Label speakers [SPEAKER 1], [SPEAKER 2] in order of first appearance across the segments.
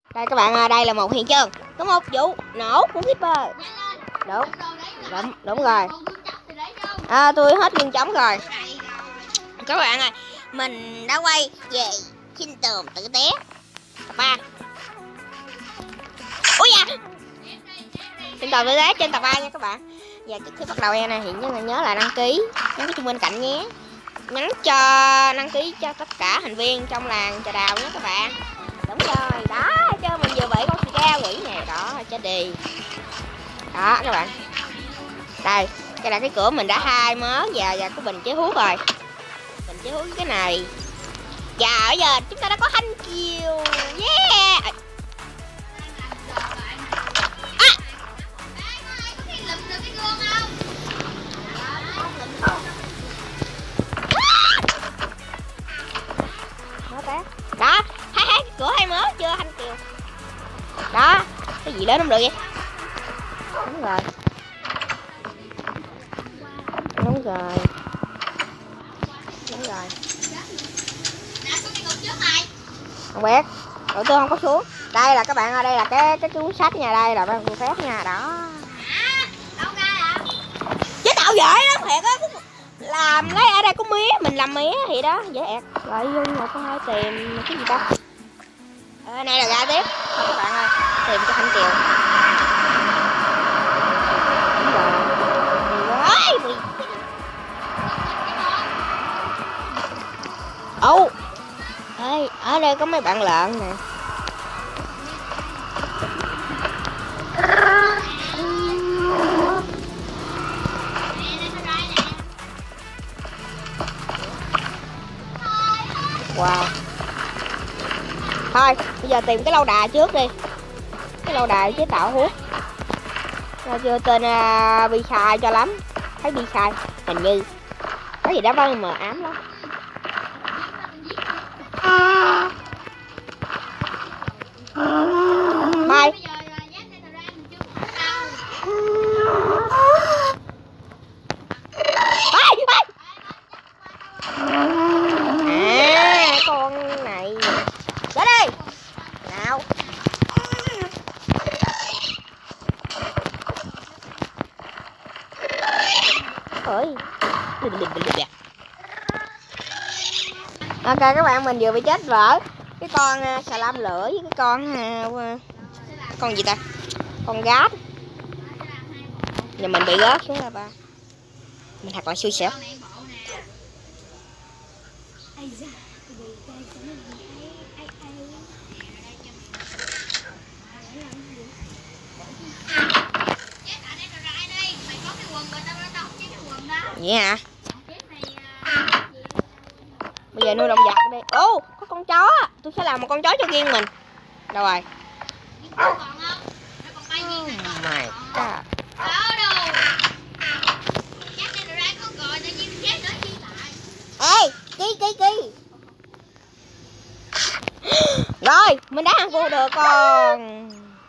[SPEAKER 1] Đây các bạn, đây là một hiện trường có một vụ nổ của Creeper. Đúng rồi. Tôi hết viên trống rồi. Các bạn ơi, mình đã quay về sinh tồn tử tế tập 3. Ui da, sinh tồn tử tế trên tập 3 nha các bạn. Và trước khi bắt đầu này thì nhớ là đăng ký chung bên cạnh nhé. Đăng ký cho tất cả thành viên trong làng trà đào nhé các bạn. Đúng rồi, đó, cho mình vừa bị con ra quỷ này đó, cho đi. Đó các bạn. Đây, đây là cái cửa mình đã hai mớ và cái bình chế thuốc rồi. Bình chế thuốc cái này. Và bây giờ chúng ta đã có thanh kiều. Yeah. Đó, hai cửa hai mớ chưa thanh kiều. Đó, cái gì lớn không được vậy? Đúng rồi. Đúng rồi. Đúng rồi. Không biết. Tôi không có xuống. Đây là các bạn ơi, đây là cái cuốn sách nha, đây là ban phép nha, đó. Chế tạo dễ lắm thiệt á. Làm lấy ở đây có mía, mình làm mía thì đó, dễ ẹt. Rồi Dung một hai tìm cái gì ta? Này là ra tiếp. Thôi các bạn ơi, tìm cho thanh kiều. Ê, ở đây có mấy bạn lợn nè. Wow. Thôi, bây giờ tìm cái lâu đài trước đi. Cái lâu đài chế tạo hút. Chưa tên bi sai cho lắm. Thấy bi sai, hình như có gì đó bao mờ ám lắm. Bye. Con này đến đi nào. Ôi. Ok các bạn, mình vừa bị chết vỡ cái con xà lam lửa với cái con gì ta, con gáp. Giờ mình bị rớt xuống là ba, mình thật là xui xẻo. Vậy hả? Bây giờ nuôi động vật đi. Ô, có con chó. Tôi sẽ làm một con chó cho riêng mình. Đâu rồi? Oh my god. Ê, Ki. Rồi, mình đã ăn cua được con.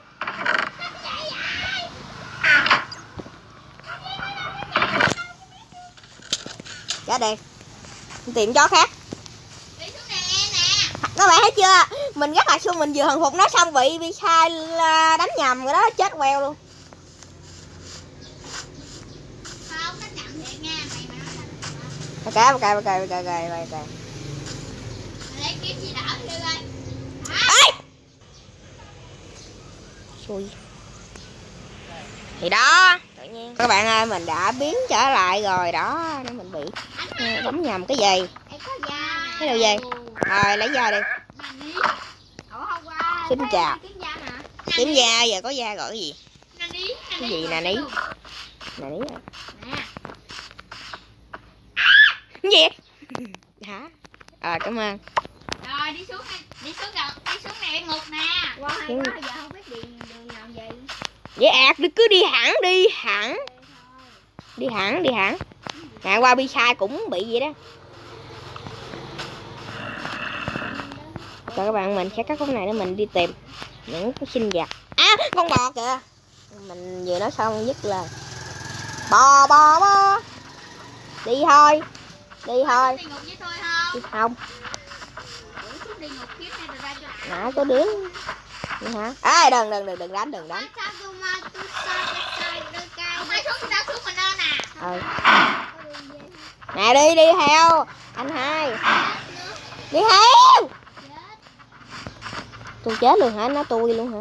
[SPEAKER 1] Chết đi. Tìm chó khác. Các bạn thấy chưa? Mình rất là xui, mình vừa hần phục nó xong bị sai đánh nhầm rồi đó, chết queo luôn. Ok. Xui. Thì đó, tự nhiên các bạn ơi, mình đã biến trở lại rồi đó, nên mình bị bấm nhầm cái gì. Cái đầu gì? Rồi lấy da đi. Xin chào. Kiếm da, giờ có da gọi cái gì? Cái gì nè ní? Nè ní à? Cái gì? Hả? Cảm ơn.
[SPEAKER 2] Rồi đi xuống này ngục nè. Qua hay quá, giờ không biết đường làm gì.
[SPEAKER 1] Vậy cứ đi hẳn. Ngày qua bi sai cũng bị vậy đó. Rồi các bạn, mình sẽ cắt cái này để mình đi tìm những cái sinh vật. Con bò kìa. Mình vừa nói xong dứt lời. Bò. Đi thôi. Đi không? Nãy có đứa hả? Ê, đừng đánh.
[SPEAKER 2] Hai xuống tao xuống mình lên nè.
[SPEAKER 1] Ừ. Nè đi theo anh hai. Đi theo. Tôi chết luôn hả? Nó tôi luôn hả?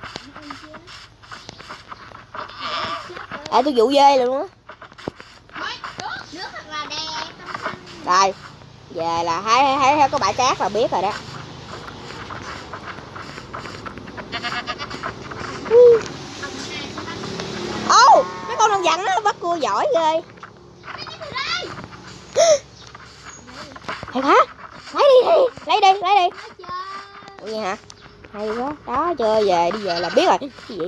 [SPEAKER 1] Tôi vụ dê luôn á.
[SPEAKER 2] Nước thật là đẹp.
[SPEAKER 1] Rồi, về là thấy có bãi cát là biết rồi đó. Ô, mấy con đồng dặn nó bắt cua giỏi ghê. Thiệt hả? Lấy đi. Ủa vậy hả? Hay quá, đó chơi về, đi về là biết rồi. Cái gì?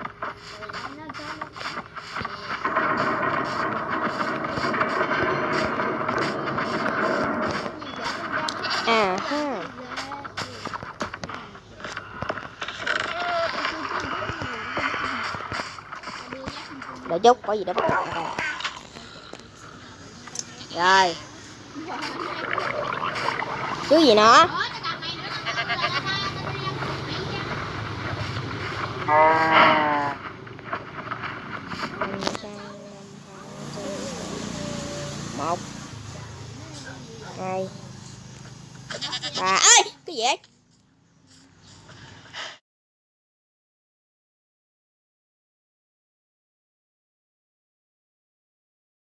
[SPEAKER 1] À ha. Đợi chút, có gì đó bắt đầu rồi. Rồi. Chú gì nữa? Một, hai, ba. Ơi, cái gì vậy?